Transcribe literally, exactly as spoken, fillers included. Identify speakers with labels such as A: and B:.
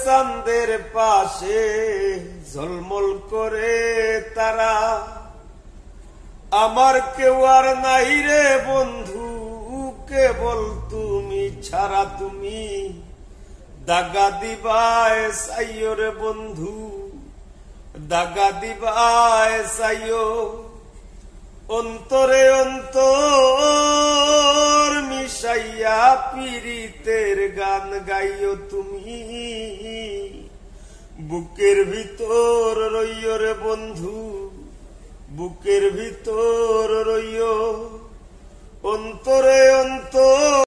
A: চাঁদের পাশে ঝলমল করে তারা। আমার কেউ আর নাই রে বন্ধু, কেবল তুমি ছাড়া। তুমি দাগা দিবায় চাইও রে বন্ধু, দাগা দিবায় চাইও। অন্তরে অন্তর মিশাইয়া পীড়িতের গান গাইও তুমি। বুকের ভিতর রইও রে বন্ধু, বুকের ভিতর রইও। অন্তরে অন্তর